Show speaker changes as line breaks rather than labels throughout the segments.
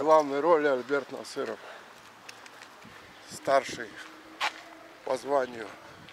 главной роли Альберт Насыров, старший по званию.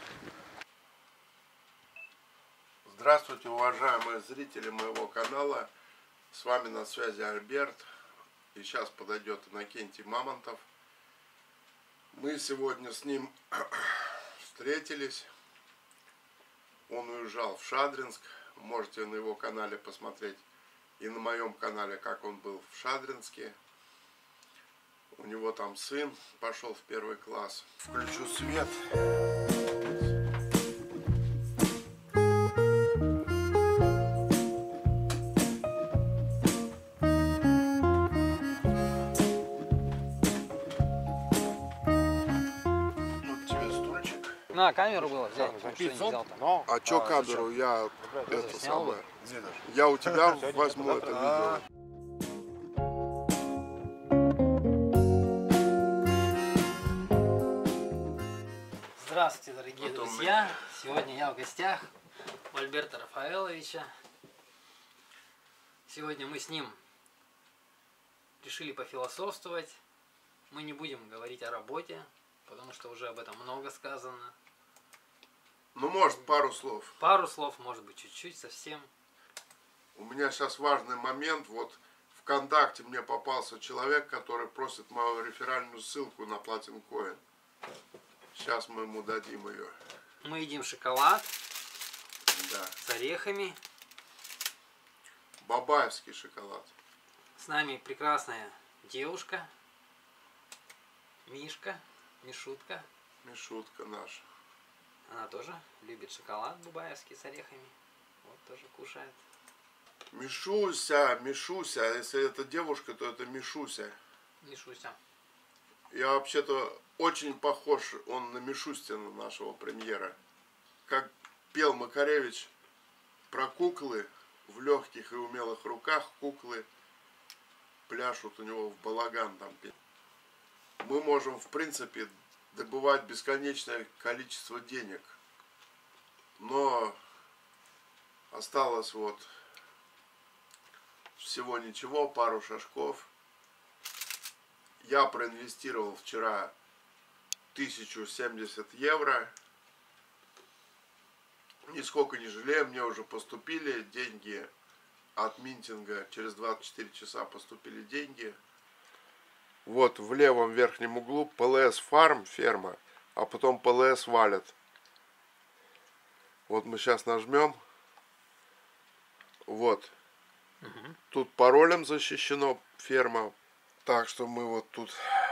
Здравствуйте, уважаемые зрители моего канала. С вами на связи Альберт. И сейчас подойдет Иннокентий Мамонтов. Мы сегодня с ним встретились. Он уезжал в Шадринск. Можете на его канале посмотреть и на моем канале, как он был в Шадринске. У него там сын пошел в 1 класс. Включу свет. Вот тебе стульчик.
На камеру было взять, потому что не взял там.
А чё камеру? Я это самое. Я у тебя возьму это видео.
Здравствуйте, дорогие друзья! Сегодня я в гостях у Альберта Рафаэловича. Сегодня мы с ним решили пофилософствовать. Мы не будем говорить о работе, потому что уже об этом много сказано.
Ну, может, пару слов.
Пару слов, может быть, чуть-чуть, совсем.
У меня сейчас важный момент. Вот ВКонтакте мне попался человек, который просит мою реферальную ссылку на Platin Coin. Сейчас мы ему дадим ее.
Мы едим шоколад,
Да.
с орехами.
Бабаевский шоколад.
С нами прекрасная девушка, Мишка, Мишутка.
Мишутка наша.
Она тоже любит шоколад бабаевский с орехами. Вот тоже кушает.
Мишуся, Мишуся. Если это девушка, то это Мишуся.
Мишуся.
Я вообще-то очень похож он на Мишустина, нашего премьера. Как пел Макаревич про куклы, в легких и умелых руках куклы пляшут у него в балаган там. Мы можем, в принципе, добывать бесконечное количество денег. Но осталось вот всего ничего, пару шажков. Я проинвестировал вчера 1070 евро. Нисколько не жалею, мне уже поступили деньги от минтинга. Через 24 часа поступили деньги. Вот в левом верхнем углу PLS Farm, ферма, а потом PLS Wallet. Вот мы сейчас нажмем. Вот. Тут паролем защищено ферма. Так что мы вот тут,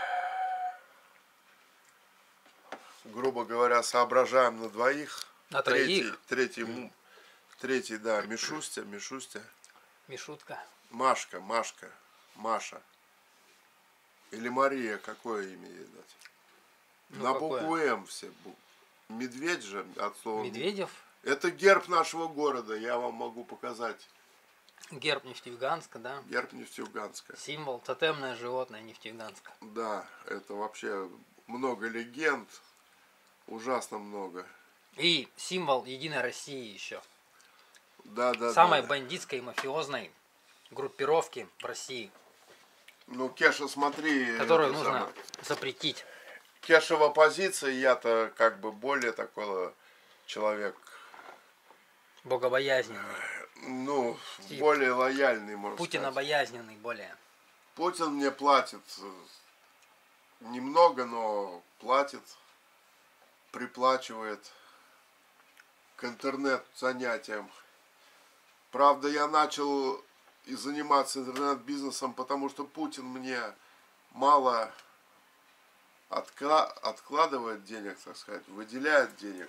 грубо говоря, соображаем на двоих.
На троих.
Третий, да, Мишустя.
Мишутка.
Машка, Маша. Или Мария, какое имя ей дать?
Ну,
на
какое?
букву М все. Медведь же от слова.
Медведев.
Это герб нашего города, я вам могу показать.
Герб Нефтеюганска, да?
Герб Нефтеюганска.
Символ, тотемное животное Нефтеюганска.
Да, это вообще много легенд. Ужасно много.
И символ Единой России еще.
Да.
Самой бандитской и мафиозной группировки в России.
Ну, Кеша, смотри.
Которую нужно запретить.
Кешева позиция, я-то как бы более такой человек.
Богобоязненный.
Ну, более лояльный, можно сказать.
Путинобоязненный более.
Путин мне платит немного, но платит, приплачивает к интернет-занятиям. Правда, я начал и заниматься интернет-бизнесом, потому что Путин мне мало откладывает денег, так сказать, выделяет денег.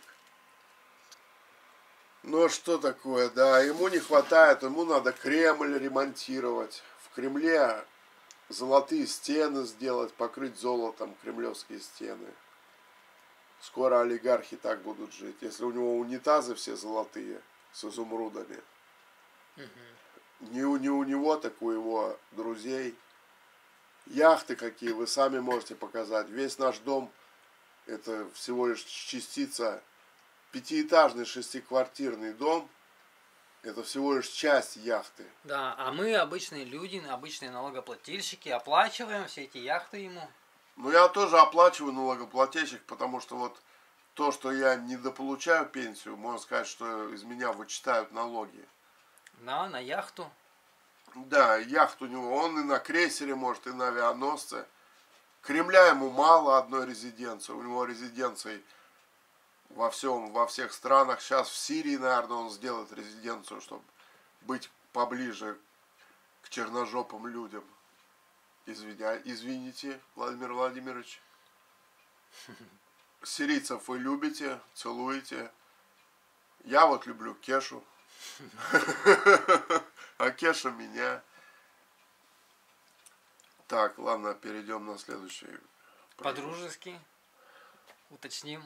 Ну, что такое, да, ему не хватает, ему надо Кремль ремонтировать. В Кремле золотые стены сделать, покрыть золотом кремлевские стены. Скоро олигархи так будут жить, если у него унитазы все золотые, с изумрудами. Не у него, так у его друзей. Яхты какие, вы сами можете показать. Весь наш дом — это всего лишь частица. 5-этажный 6-квартирный дом Это всего лишь часть яхты.
Да, а мы, обычные люди, обычные налогоплательщики, оплачиваем все эти яхты ему.
Ну, я тоже оплачиваю налогоплательщик, потому что вот то, что я недополучаю пенсию, можно сказать, что из меня вычитают налоги.
Да, на яхту.
Да, яхт у него, он и на крейсере может, и на авианосце. Кремля ему мало одной резиденции, у него резиденций во всех странах. Сейчас в Сирии, наверное, он сделает резиденцию, чтобы быть поближе к черножопым людям. Извините, Владимир Владимирович. Сирийцев вы любите, целуете. Я вот люблю Кешу. А Кеша меня. Так, ладно, перейдем на следующий.
По-дружески. Уточним.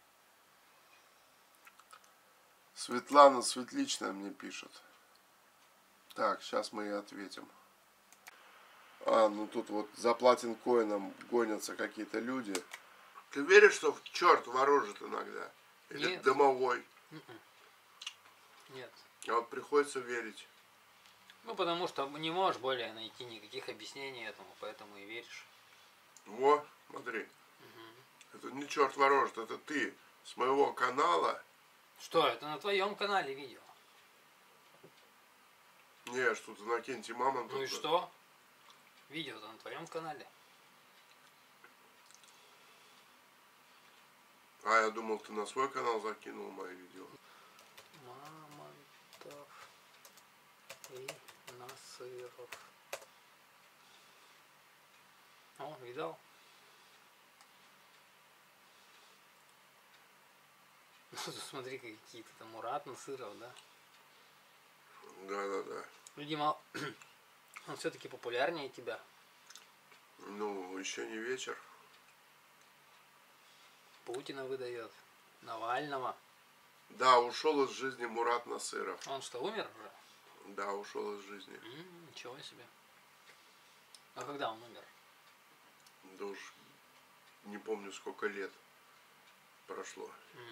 Светлана Светличная мне пишет. Так, сейчас мы ей ответим. Ну тут вот за платинкоином гонятся какие-то люди. Ты веришь, что черт ворожит иногда? Или
Нет.
домовой?
Нет.
А вот приходится верить.
Ну, потому что не можешь более найти никаких объяснений этому, поэтому и веришь.
Во, смотри. Это не черт ворожит, это ты с моего канала.
Что, это на твоем канале видео?
Не, что-то на Кенте Мамонтов.
Ну и что? Видео-то на твоем канале.
А я думал, ты на свой канал закинул мои видео.
Мамонтов и Насыров. О, видал? Ну, смотри, какие-то там Мурат Насыров, да?
Да.
Видимо, он все-таки популярнее тебя.
Ну, еще не вечер.
Путина выдает. Навального.
Да, ушел из жизни Мурат Насыров.
Он что, умер уже?
Да, ушел из жизни.
Ничего себе. А когда он умер?
Да уж не помню, сколько лет прошло.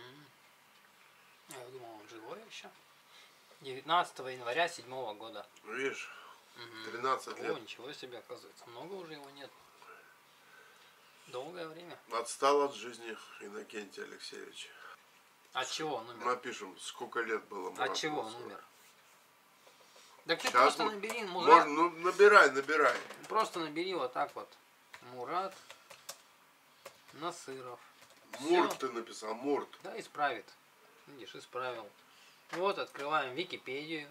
Я думал, он живой еще. 19 января 7-го года.
Видишь, 13 лет.
О, ничего себе, оказывается. Много уже его нет. Долгое время.
Отстал от жизни Иннокентий Алексеевич.
От чего он умер?
Напишем, сколько лет было Мурату
От чего он
Насырову.
умер? Так ты
Сейчас
просто
мы...
набери Мурат.
Можно, ну, набирай.
Просто набери вот так вот. Мурат Насыров.
Мурт
Всё.
ты написал, Мурт.
Да, исправит. Видишь, исправил. Вот, открываем Википедию.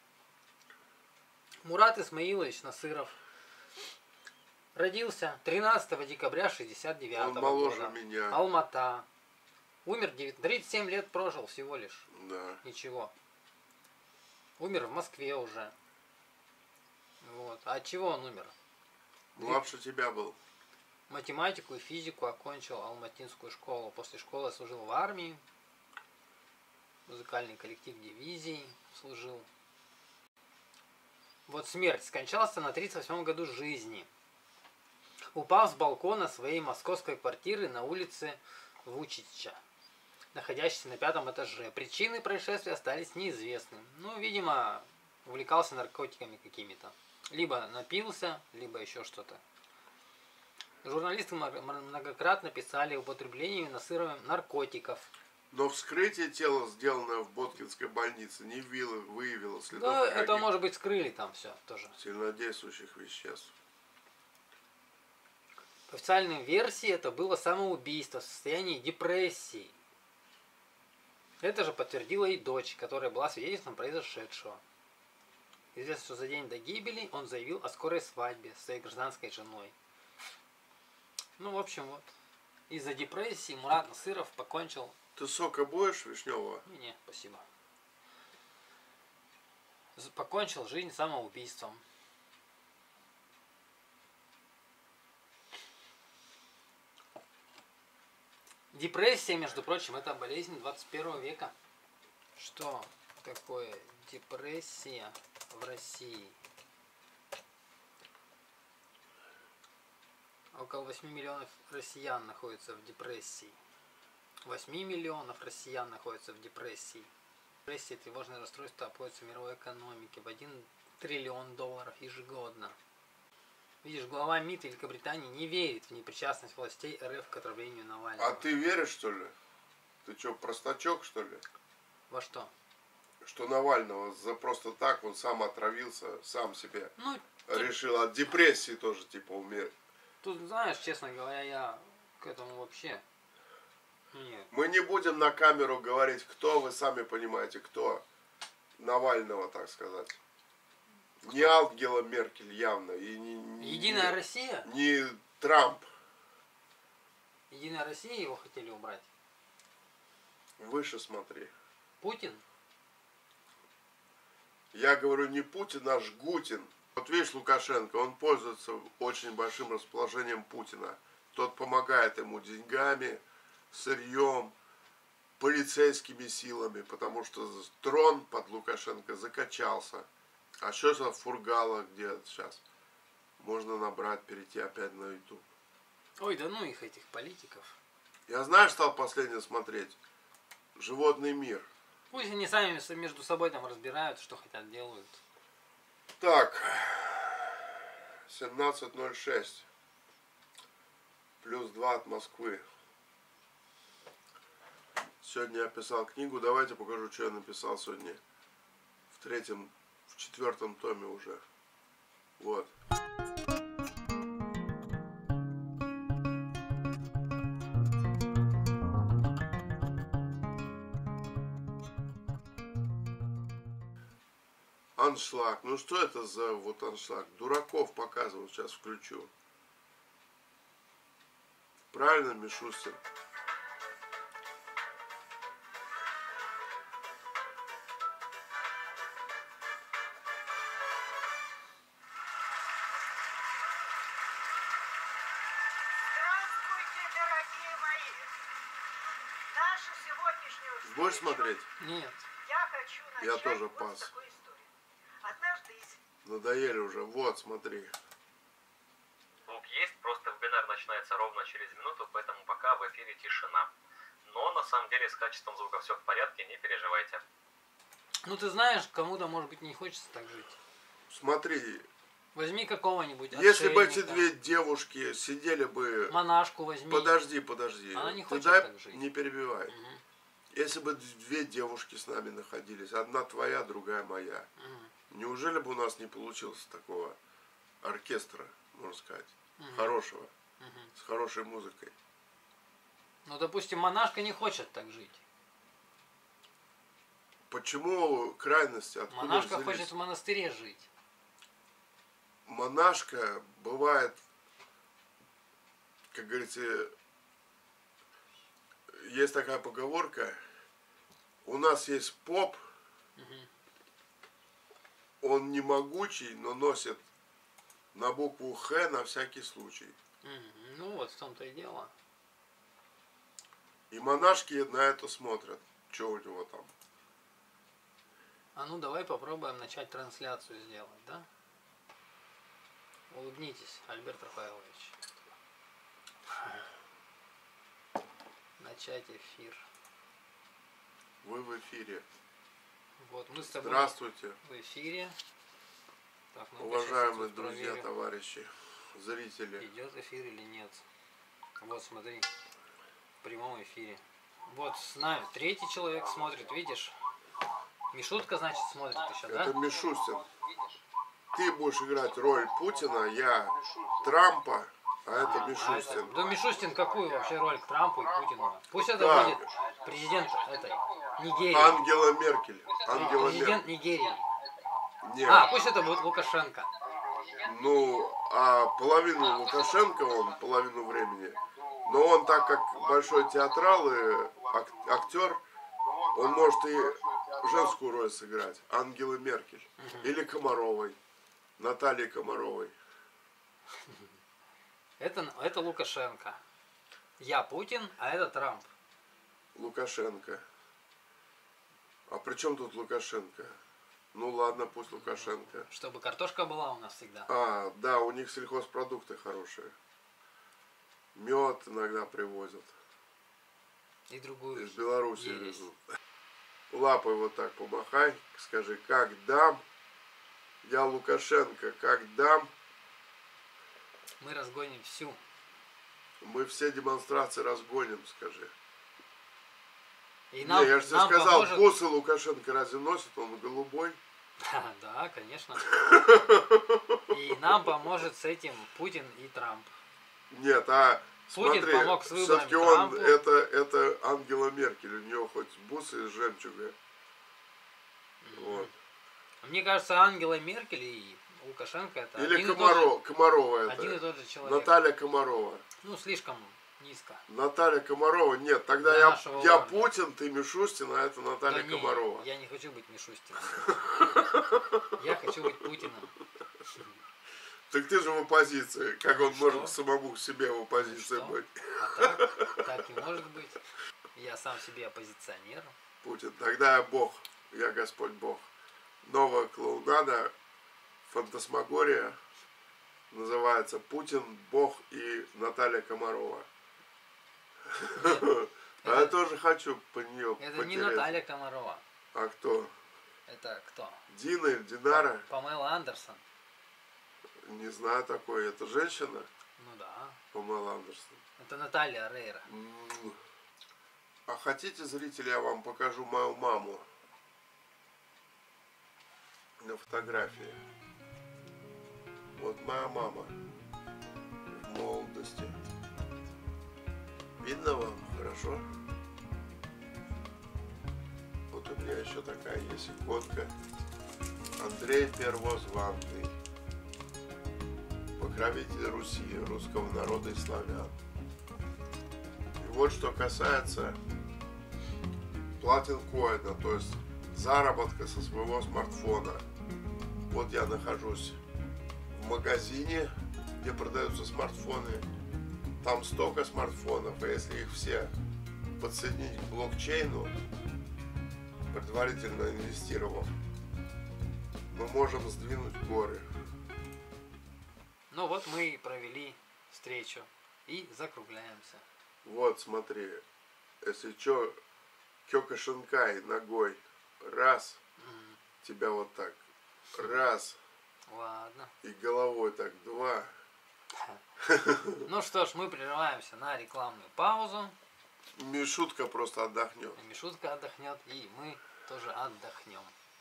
Мурат Исмаилович Насыров. Родился 13 декабря 69
Он моложе
года.
меня.
Алмата. Умер 37 лет прожил всего лишь.
Да.
Ничего. Умер в Москве уже. Вот. А от чего он умер?
Младше тебя был.
Математику и физику окончил Алматинскую школу. После школы служил в армии. Музыкальный коллектив дивизии служил. Вот смерть. Скончался на 38 году жизни. Упав с балкона своей московской квартиры на улице Вучича, находящейся на 5-м этаже. Причины происшествия остались неизвестны. Ну, видимо, увлекался наркотиками какими-то. Либо напился, либо еще что-то. Журналисты многократно писали об употреблении Насыровым наркотиков.
Но вскрытие тела, сделанное в Боткинской больнице, не выявило следов
Да, это
никаких
может быть скрыли там все тоже.
сильнодействующих веществ.
По официальной версии это было самоубийство в состоянии депрессии. Это же подтвердила и дочь, которая была свидетельством произошедшего. Известно, что за день до гибели он заявил о скорой свадьбе с своей гражданской женой. Ну, в общем, вот. Из-за депрессии Мурат Насыров покончил...
Ты сока будешь вишневого?
Не, спасибо. Покончил жизнь самоубийством. Депрессия, между прочим, это болезнь 21 века. Что такое депрессия в России? Около 8 миллионов россиян находятся в депрессии. 8 миллионов россиян находятся в депрессии. Депрессия и тревожное расстройство обходятся мировой экономике в $1 триллион ежегодно. Видишь, глава МИД Великобритании не верит в непричастность властей РФ к отравлению Навального.
А ты веришь, что ли? Ты что, простачок, что ли?
Во что?
Что Навального за просто так он сам отравился, сам себе
Ну,
решил от депрессии тоже типа умереть.
тут, знаешь, честно говоря, я к этому вообще... Нет.
Мы не будем на камеру говорить, кто, вы сами понимаете, кто Навального, так сказать. Кто? Не Ангела Меркель явно. И не,
Единая Россия?
Не Трамп.
Единая Россия его хотели убрать?
Выше смотри.
Путин?
Я говорю не Путин, а Жгутин. Вот видишь, Лукашенко, он пользуется очень большим расположением Путина. Тот помогает ему деньгами, сырьем, полицейскими силами, потому что трон под Лукашенко закачался. А что за Фургала, где сейчас? Можно набрать, перейти опять на YouTube.
Ой, да ну их, этих политиков.
Я, знаешь, стал последнее смотреть? Животный мир.
Пусть они сами между собой там разбирают, что хотят, делают.
Так, 17:06. +2 от Москвы. Сегодня я писал книгу. Давайте покажу, что я написал сегодня. В четвертом томе уже. Вот. Аншлаг. Ну что это за вот аншлаг? Дураков показывал. Сейчас включу. Правильно, Мишустин? Будешь смотреть?
Нет.
Я тоже пас. Надоели уже. Вот, смотри.
Звук есть, просто вебинар начинается ровно через минуту, поэтому пока в эфире тишина. Но на самом деле с качеством звука все в порядке, не переживайте.
Ну ты знаешь, кому-то может быть не хочется так жить.
Смотри.
Возьми какого-нибудь
если бы эти две девушки сидели бы...
Монашку возьми.
Подожди.
Она не хочет
дай,
так жить.
не перебивай.
Угу.
Если бы две девушки с нами находились, одна твоя, другая моя, неужели бы у нас не получилось такого оркестра, можно сказать, хорошего, с хорошей музыкой?
Ну, допустим, монашка не хочет так жить.
Почему крайности? Откуда
монашка
взялись?
хочет в монастыре жить.
Монашка бывает, как говорится, есть такая поговорка, у нас есть поп, он не могучий, но носит на букву Х на всякий случай.
Ну вот в том-то и дело.
И монашки на это смотрят, что у него там.
А ну давай попробуем начать трансляцию сделать, да? Улыбнитесь, Альберт Рафаэлович. Начать эфир.
Вы в эфире.
Вот мы с тобой
Здравствуйте.
в эфире. Так, ну
уважаемые друзья, товарищи, зрители.
Идет эфир или нет. Вот смотри. В прямом эфире. Вот с нами третий человек смотрит, видишь? Мишутка, значит, смотрит еще, да?
Это Мишустин. Ты будешь играть роль Путина, я Трампа, а это Мишустин.
Да Мишустин какую вообще роль к Трампу и Путину? Пусть это будет президент этой Нигерии.
Ангела Меркель.
Президент Нигерии.
Нет.
А, пусть это будет Лукашенко.
Ну, а половину Лукашенко он, половину времени. Но он, так как большой театрал и актер, он может и женскую роль сыграть. Ангелы Меркель. Или Комаровой. Натальи Комаровой.
Это Лукашенко. Я Путин, а это Трамп.
Лукашенко. А при чем тут Лукашенко? Ну ладно, пусть Лукашенко.
Чтобы картошка была у нас всегда.
А, да, у них сельхозпродукты хорошие. Мед иногда привозят.
И другую.
Из Беларуси везут. лапой вот так помахай, скажи, как дам, я Лукашенко, как дам,
Мы разгоним всю.
мы все демонстрации разгоним, скажи.
И
Не,
нам,
я же тебе
нам
сказал,
поможет...
бусы Лукашенко разве носит, он голубой.
Да, конечно. И нам поможет с этим Путин и Трамп.
Нет, а
Путин
смотри,
помог с выборами
все-таки он,
Трампу.
это Ангела Меркель, у нее хоть бусы из жемчуга. Вот.
Мне кажется, Ангела Меркель и Лукашенко это
Или
один, и тот же,
Комарова
один и
это.
тот же человек.
Наталья Комарова.
Ну, слишком низко.
Наталья Комарова, нет, тогда
Для
я
нашего уровня.
Путин, ты Мишустин, а это Наталья
Да
Комарова.
не, я не хочу быть Мишустиным. Я хочу быть Путиным.
Так ты же в оппозиции, как
Ну
он
и
может
что?
к самому себе в оппозиции
что?
быть?
А так и может быть. Я сам себе оппозиционер.
Путин, тогда я Бог, я Господь Бог. Новая клоунада, фантасмагория, называется «Путин, Бог и Наталья Комарова». А я тоже хочу по нее
Это не
потерять.
Наталья Комарова.
А кто?
Это кто?
Дина или Динара?
Памела Андерсон.
Не знаю такой. Это женщина?
Ну да.
Памела Андерсон.
Это Наталья Рейра.
А хотите, зрители, я вам покажу мою маму на фотографии. Вот моя мама в молодости. Видно вам? Хорошо? Вот у меня еще такая есть иконка. Андрей Первозванный. Покровитель Руси, русского народа и славян. И вот что касается платинкоина, то есть заработка со своего смартфона. Вот я нахожусь в магазине, где продаются смартфоны. Там столько смартфонов, и если их все подсоединить к блокчейну, предварительно инвестировав, мы можем сдвинуть горы.
Ну вот мы и провели встречу. И закругляемся.
Вот, смотри, если чё, Кёкушинкай ногой, раз, тебя вот так, раз,
Ладно.
и головой так, два.
Ну что ж, мы прерываемся на рекламную паузу.
Мишутка просто отдохнет.
Мишутка отдохнет, и мы тоже отдохнем.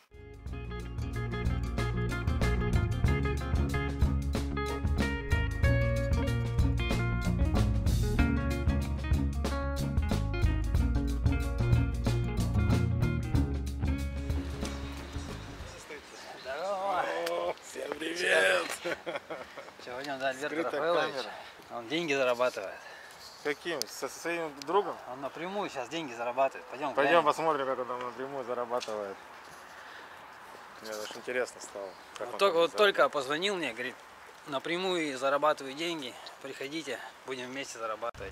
Здорово!
Всем привет!
Сегодня до Альберта
Скрытая
Рафаэловича.
камера.
Он деньги зарабатывает.
Каким? Со своим другом?
Он напрямую сейчас деньги зарабатывает. Пойдем
Пойдем
глянем.
посмотрим, как он там напрямую зарабатывает. Мне даже интересно стало. Как он
Вот
там
только
зарабатывает.
позвонил мне, говорит, напрямую зарабатываю деньги. Приходите, будем вместе зарабатывать.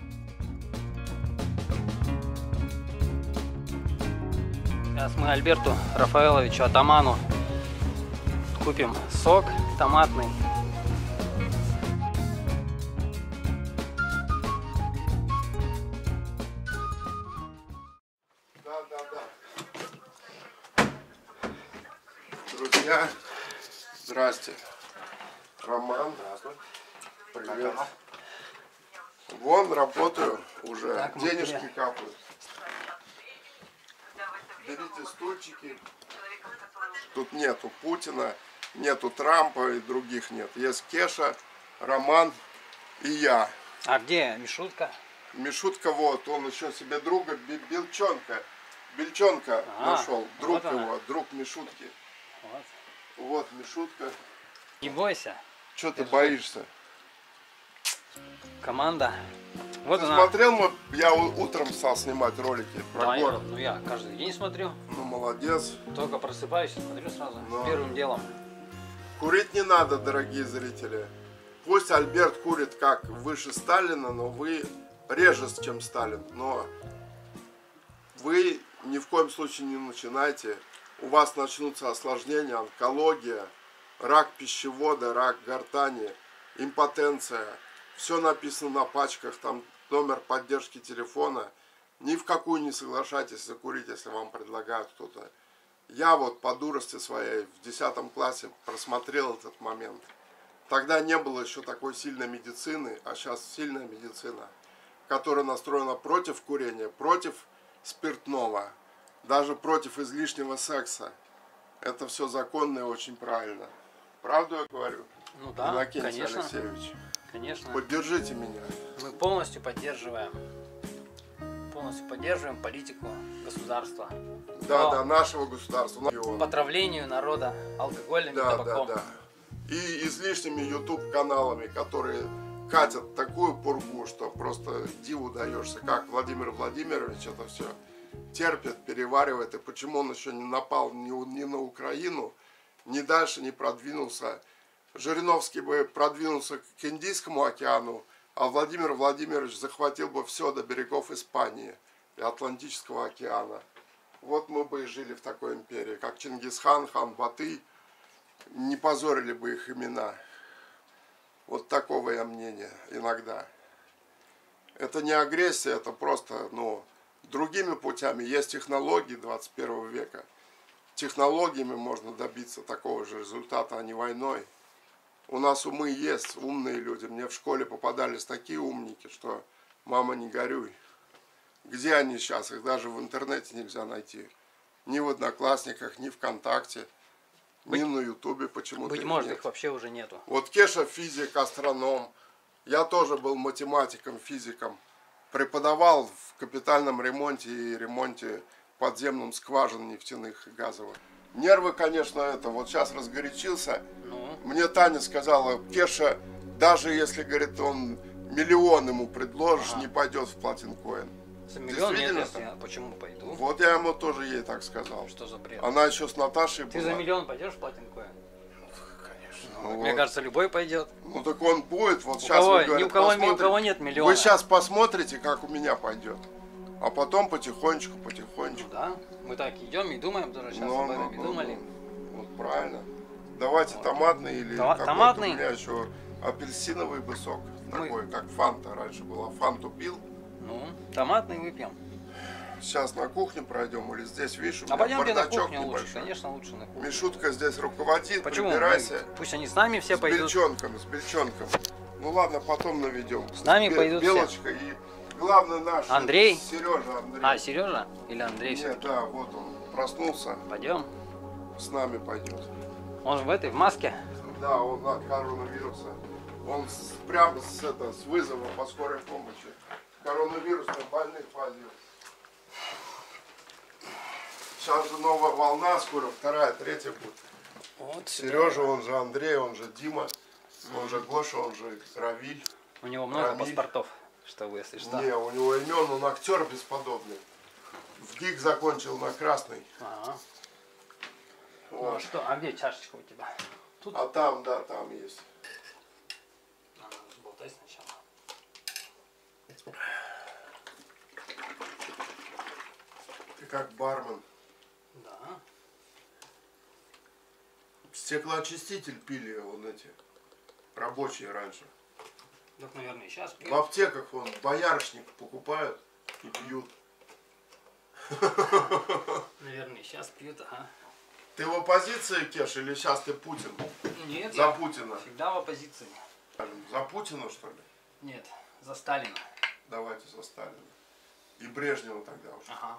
Сейчас мы Альберту Рафаэловичу Атаману купим сок томатный.
Да. Друзья, здрасте. Роман. Здравствуй. Привет. Вон работаю уже.
Так, мы
Денежки
тебе-
капают. Берите стульчики. Тут нету Путина, нету Трампа и других нет. Есть Кеша, Роман и я.
А где Мишутка?
Мишутка вот, он еще себе друга Бельчонка нашел. Друг
вот она.
его, друг Мишутки.
Вот.
Вот Мишутка.
Не бойся,
Че ты боишься?
команда. Вот
Ты
она.
смотрел, я утром стал снимать ролики про
Да,
город.
ну я каждый день смотрю.
Ну молодец.
Только просыпаюсь и смотрю сразу.
Да.
Первым делом.
Курить не надо, дорогие зрители. Пусть Альберт курит как выше Сталина, но вы реже, чем Сталин. Но вы ни в коем случае не начинайте. У вас начнутся осложнения, онкология, рак пищевода, рак гортани, импотенция. Все написано на пачках, там номер поддержки телефона. Ни в какую не соглашайтесь закурить, если вам предлагают кто-то. Я вот по дурости своей в 10 классе просмотрел этот момент. Тогда не было еще такой сильной медицины, а сейчас сильная медицина, которая настроена против курения, против спиртного, даже против излишнего секса. Это все законно и очень правильно. Правду я говорю?
Ну да,
Иннокентий
конечно.
Алексеевич.
Конечно.
Поддержите меня.
Мы полностью поддерживаем политику государства
Да,
Но
да, нашего государства.
по отравлению народа алкоголем и
Да, да,
табаком.
да. И излишними YouTube-каналами, которые катят такую пургу, что просто диву даешься, как Владимир Владимирович это все терпит, переваривает, и почему он еще не напал ни на Украину, ни дальше не продвинулся. Жириновский бы продвинулся к Индийскому океану, а Владимир Владимирович захватил бы все до берегов Испании и Атлантического океана. Вот мы бы и жили в такой империи, как Чингисхан, хан Батый, не позорили бы их имена. Вот такого я мнения иногда. Это не агрессия, это просто, другими путями. Есть технологии 21 века. Технологиями можно добиться такого же результата, а не войной. У нас умы есть, умные люди. Мне в школе попадались такие умники, что мама, не горюй. Где они сейчас? Их даже в интернете нельзя найти. Ни в Одноклассниках, ни ВКонтакте, ни на Ютубе почему-то.
Быть может, их вообще уже нету.
Вот Кеша физик, астроном. Я тоже был математиком, физиком. Преподавал в капитальном ремонте и ремонте подземным скважин нефтяных и газовых. Нервы, конечно, вот сейчас разгорячился. Мне Таня сказала, Кеша, даже если, говорит, он миллион ему предложишь, не пойдет в Платинкоин.
За миллион нет, почему пойду?
Вот я ему тоже ей так сказал.
Что за бред?
Она еще с Наташей
Ты
была.
за миллион пойдешь в Платинкоин?
Конечно.
Мне кажется, любой пойдет.
Ну так он будет, вот
У
сейчас
кого,
вы, говорит,
ни у кого нет миллиона.
Вы сейчас посмотрите, как у меня пойдет. А потом потихонечку.
Ну да, мы так идем и думаем тоже сейчас об этом и думали.
Вот правильно. Давайте томатный или
томатный.
У меня еще апельсиновый бы сок. Такой, как фанта раньше была. Фанту пил.
Ну, томатный выпьем.
Сейчас на кухню пройдем или здесь, видишь, у
А
меня
пойдемте на
бардачок
кухню лучше,
небольшой.
конечно, лучше на кухню.
Мишутка здесь руководит,
Почему?
прибирайся.
Пусть они с нами все пойдут.
С бельчонком. Ну ладно, потом наведем.
С нами пойдут
Белочка
все.
И главный наш
Андрей?
Сережа Андрей.
А, Сережа? Или Андрей
Нет,
все-таки?
да, вот он проснулся,
Пойдем.
с нами пойдет.
Он же в маске.
Да, он от коронавируса. Он прямо с вызова по скорой помощи. Коронавирусный больных возил. Сейчас же новая волна, скоро вторая, третья будет.
Вот
Сережа, он же Андрей, он же Дима, он же Гоша, он же Равиль.
У него много
Рамиль.
паспортов, чтобы, если что.
Не, у него имен, он актер бесподобный. В ГИК закончил на красный.
Ага. Ну
Вот.
что, а где чашечка у тебя? Тут?
А там, да, там есть.
Болтай сначала.
Ты как бармен.
Да.
Стеклоочиститель пили вон эти рабочие раньше.
Так, наверное, сейчас пьют.
В аптеках вон боярышник покупают и пьют.
Наверное, сейчас пьют, ага.
Ты в оппозиции, Кеш, или сейчас ты Путин?
Нет,
За Путина.
всегда в оппозиции.
За Путина, что ли?
Нет, за Сталина.
Давайте за Сталина. И Брежнева тогда уже.
Ага.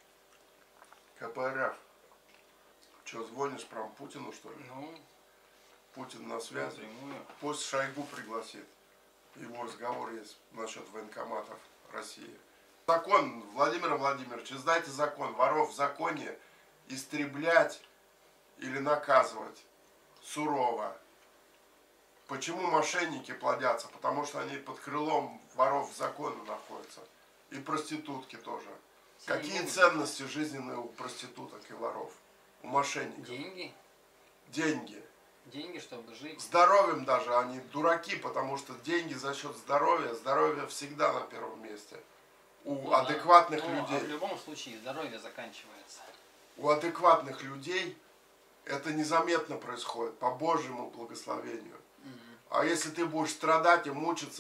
КПРФ. Че, звонишь прям Путину, что ли?
Ну,
Путин на связи.
напрямую.
Пусть Шойгу пригласит. Его разговор есть насчет военкоматов России. Закон, Владимир Владимирович, издайте закон. Воров в законе истреблять или наказывать сурово. Почему мошенники плодятся? Потому что они под крылом воров в законе находятся. И проститутки тоже. Какие ценности жизненные у проституток и воров? У мошенников?
Деньги.
Деньги.
Деньги, чтобы жить.
Здоровьем даже они дураки, потому что деньги за счет здоровья, здоровье всегда на первом месте. У адекватных людей.
А в любом случае здоровье заканчивается.
У адекватных людей это незаметно происходит, по Божьему благословению. А если ты будешь страдать и мучиться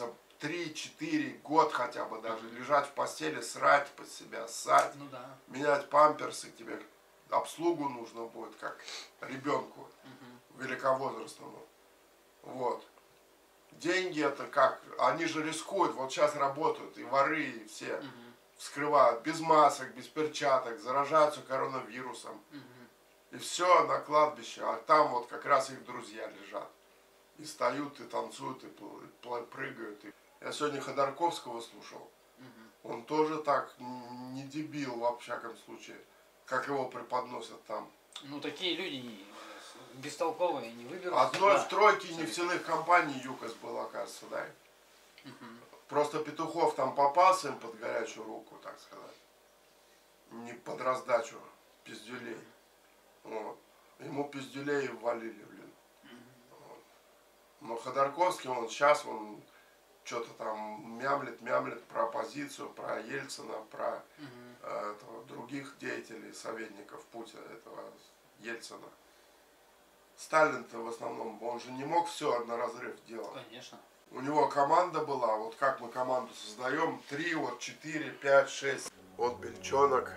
3-4 год хотя бы даже лежать в постели, срать под себя, ссать,
Ну да.
менять памперсы, тебе обслугу нужно будет, как ребенку великовозрастному. Вот. Деньги это как? Они же рискуют, вот сейчас работают и воры, и все вскрывают без масок, без перчаток, заражаются коронавирусом. И все на кладбище, а там вот как раз их друзья лежат. И встают, и танцуют, и прыгают. Я сегодня Ходорковского слушал. Он тоже так не дебил, во всяком случае, как его преподносят там.
Ну такие люди бестолковые не выберут.
Одной в тройке нефтяных компаний ЮКОС был, оказывается, да? Просто Петухов там попался им под горячую руку, так сказать. Не под раздачу пиздюлей. Вот. Ему пиздюлей ввалили, блин. Вот. Но Ходорковский, он сейчас, он что-то там мямлет про оппозицию, про Ельцина, про других деятелей, советников Путина, этого Ельцина. Сталин-то в основном, он же не мог все на разрыв делать.
Конечно.
У него команда была, вот как мы команду создаем, 3, вот 4, 5, 6. Вот бельчонок,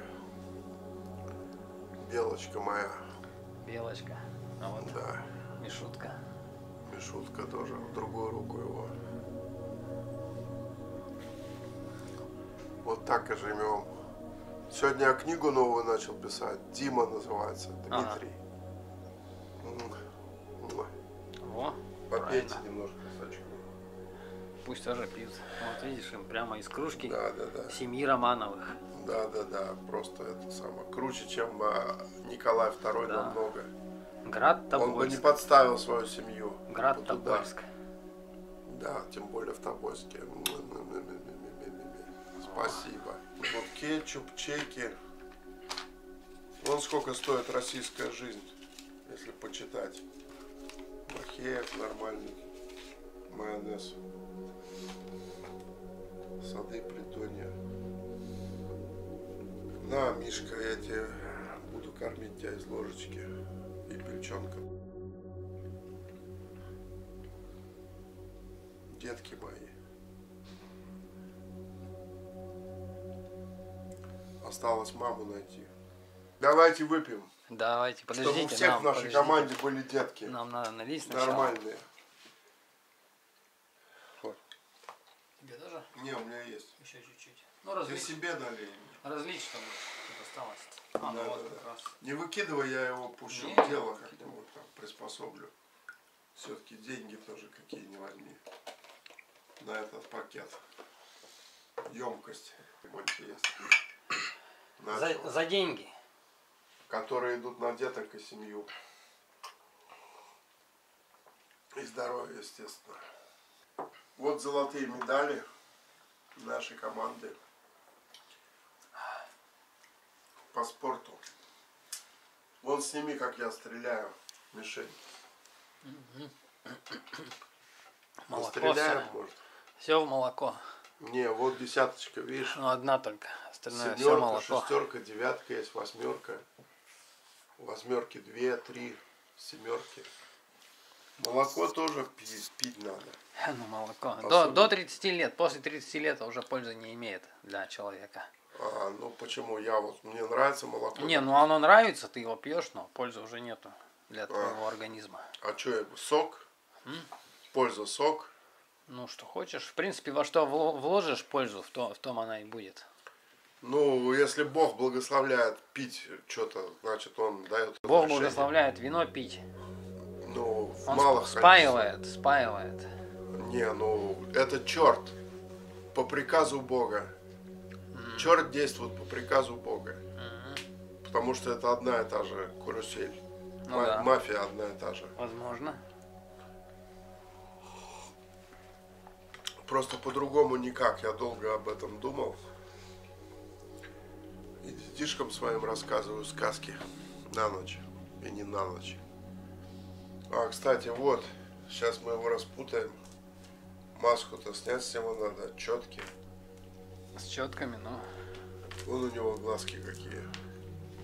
белочка моя.
Белочка. А вот
Да,
Мишутка.
Мишутка тоже, в другую руку его. Вот так и живем. Сегодня я книгу новую начал писать. Дима называется, Дмитрий.
Во,
Попейте
правильно.
немножко сачку.
Пусть тоже пьют. Вот видишь, им прямо из кружки
Да.
семьи Романовых.
Да. Просто это самое. Круче, чем Николай II
Да.
намного.
Град
Он бы не
Тобольск.
подставил свою семью.
Град
Вот туда.
Тобольск.
Да, тем более в Тобольске. Спасибо. Вот кетчуп, чеки. Вон сколько стоит российская жизнь, если почитать. Махеев нормальный. Майонез. Сады Придонья. На, Мишка, я тебе буду кормить тебя из ложечки и бельчонка. Детки мои. Осталось маму найти. Давайте выпьем.
Давайте,
Чтобы
подождите.
у всех в нашей
подождите.
команде были детки.
Нам надо налить сначала.
Нормальные. Вот.
Тебе тоже?
Не, у меня есть.
Еще чуть-чуть. Ну,
Ты
разлить.
себе налей.
Разлить, чтобы тут осталось. А, ну
Да,
вот
да,
как
да.
раз.
Не выкидывай, я его пущу
Не,
в дело
не
как-нибудь там приспособлю. Все-таки деньги тоже какие не возьми. На этот пакет. Емкость. Больше есть. Начал.
За деньги.
Которые идут на деток и семью. И здоровье, естественно. Вот золотые медали нашей команды по спорту. Вон сними, как я стреляю. Мишень.
Молоко
Стреляем,
все.
может?
Все в молоко.
Не, вот десяточка, видишь?
Ну, одна только. Остальное все
Семерка,
молоко.
шестерка, девятка есть, восьмерка. Восьмерки 2, 3, семерки. Молоко тоже пить надо.
Ну, молоко.
Особенно.
До 30 лет. После 30 лет уже пользы не имеет для человека.
Ну почему? Мне нравится молоко.
Не, ну оно нравится, ты его пьешь, но пользы уже нету для твоего организма.
А что я бы? Сок? Польза сок?
Ну, что хочешь. В принципе, во что вложишь пользу, в том она и будет.
Ну, если Бог благословляет пить что-то, значит он дает
Бог
разрешение.
благословляет вино пить.
Ну, в
Он
малых
спаивает.
количествах. Не, ну, это черт. По приказу Бога. Черт действует по приказу Бога. Потому что это одна и та же карусель.
Ну да.
Мафия одна и та же.
Возможно.
Просто по-другому никак. Я долго об этом думал. И детишкам своим рассказываю сказки на ночь. И не на ночь. А, кстати, вот. Сейчас мы его распутаем. Маску-то снять с него надо. Четкие.
С четками, ну.
Вон у него глазки какие.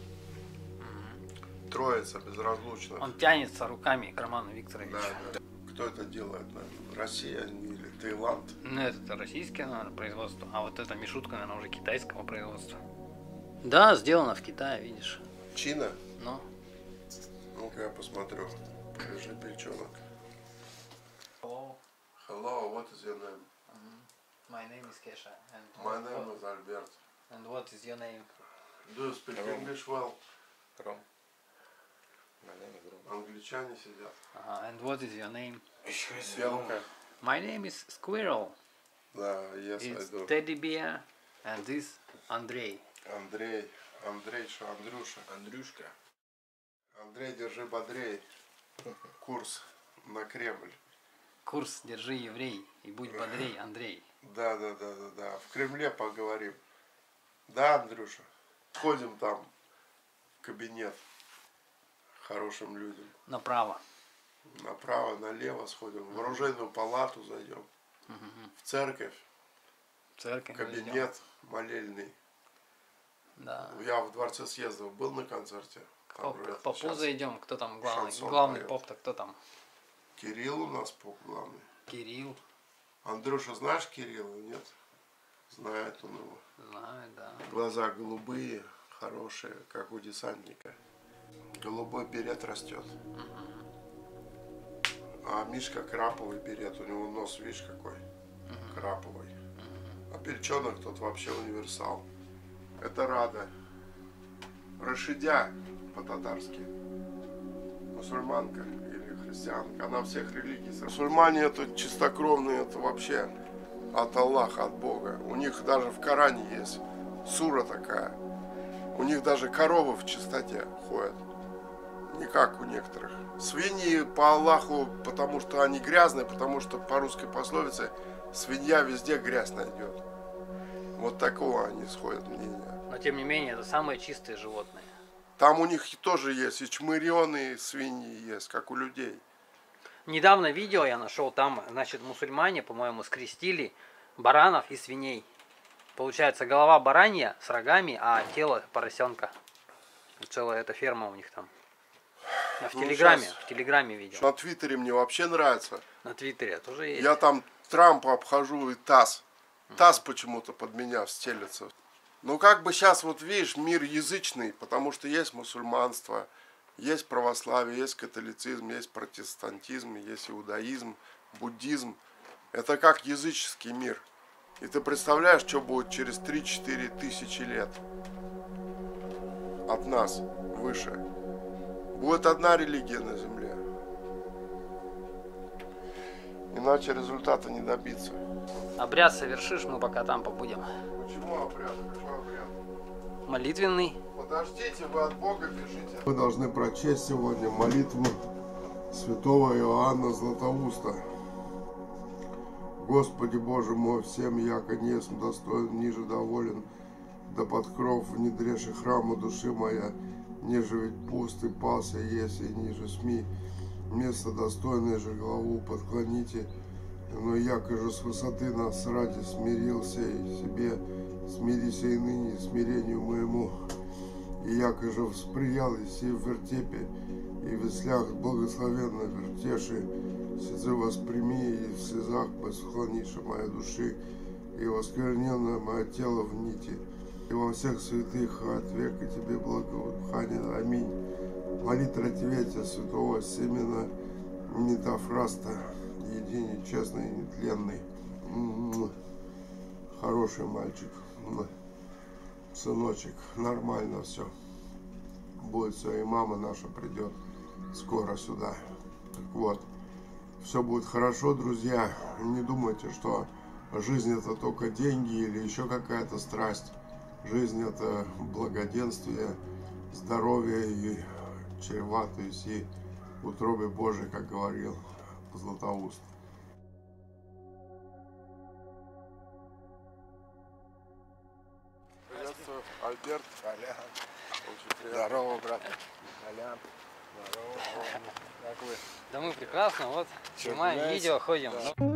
Троица безразлучных.
Он тянется руками к Роману Викторовичу.
Да. Кто это делает, наверное? Россия или Таиланд?
Ну, это российское, наверное, производство. А вот эта мишутка, наверное, уже китайского производства. Да, сделано в Китае, видишь.
Чина?
Ну.
Ну-ка я посмотрю. Покажи бельчонок.
Hello.
Hello, what is your name?
My name is Kesha. And
My name is Albert.
And what is your name?
Do you speak
Ром.
English well?
Ром. My name is Ром.
Англичане сидят.
And what is your name?
Белка.
My name is Squirrel.
Да, yes,
It's
I do.
Teddy Bear. And this Андрей.
Андрей. Андрейша, Андрюша.
Андрюшка.
Андрей, держи бодрей. Курс на Кремль.
Курс держи, еврей, и будь бодрей, Андрей.
Да. В Кремле поговорим. Да, Андрюша? Сходим там в кабинет хорошим людям.
Направо.
Направо, налево сходим. В оружейную палату зайдем. В церковь.
Церковь.
Кабинет молельный.
Да.
Я в Дворце съездов был на концерте. Там же
К
это
попу
сейчас
зайдем, кто там главный?
шансон
Главный
поет.
поп-то кто там?
Кирилл у нас поп главный.
Кирилл.
Андрюша, знаешь Кирилла? Нет? Знает он его.
Знаю, да.
Глаза голубые, хорошие, как у десантника. Голубой берет растет. А Мишка краповый берет. У него нос, видишь, какой? Краповый. А бельчонок тот вообще универсал. Это Рада. Рашидя по-татарски. Мусульманка или христианка. Она всех религий. Мусульмане это чистокровные, это вообще от Аллаха, от Бога. У них даже в Коране есть сура такая. У них даже коровы в чистоте ходят. Не как у некоторых. Свиньи по Аллаху, потому что они грязные, потому что по русской пословице свинья везде грязь найдет. Вот такого они сходят мнения.
Но тем не менее, это самые чистые животные.
Там у них тоже есть и чмыреные свиньи есть, как у людей.
Недавно видео я нашел, там, значит, мусульмане, по-моему, скрестили баранов и свиней. Получается, голова баранья с рогами, а тело поросенка. Целая эта ферма у них там. Я в
Ну,
Телеграме,
щас-
в Телеграме видел.
На Твиттере мне вообще нравится.
На Твиттере тоже есть.
Я там Трампа обхожу и ТАСС. ТАСС почему-то под меня стелется. Ну как бы сейчас вот видишь, мир язычный, потому что есть мусульманство, есть православие, есть католицизм, есть протестантизм, есть иудаизм, буддизм. Это как языческий мир. И ты представляешь, что будет через 3-4 тысячи лет от нас выше. Будет одна религия на земле. Иначе результата не добиться.
Обряд совершишь, мы пока там побудем.
Почему обряд? Какой обряд?
Молитвенный.
Подождите, вы от Бога бежите. Вы должны прочесть сегодня молитву святого Иоанна Златоуста. Господи Боже мой, всем яко несм достоин, ниже доволен, да под кров внедрежи храму души моя, неже ведь пуст и пался есть, и ниже СМИ, место достойное же главу подклоните, но яко же с высоты нас ради смирился и себе, смирися и ныне смирению моему, и яко же всприял и си в вертепе, и в веслях благословенно вертеши, сизы восприми, и в слезах посклонишь моей души, и воскверненное мое тело в нити, и во всех святых от века тебе благоухание. Аминь. Молитва Тветя святого семена Метафраста, единый, честный и нетленный. Хороший мальчик, сыночек, нормально все. Будет все, и мама наша придет скоро сюда. Так вот, все будет хорошо, друзья. Не думайте, что жизнь это только деньги или еще какая-то страсть. Жизнь это благоденствие, здоровье и чревато и в утробе Божией, как говорил Златоуст. Приветствую, Альберт.
Алян.
Очень приятно.
Здорово, брат. Алян. Здорово. Как вы?
Да мы прекрасно, вот, снимаем
нравится?
видео, ходим.
Да.
Ну,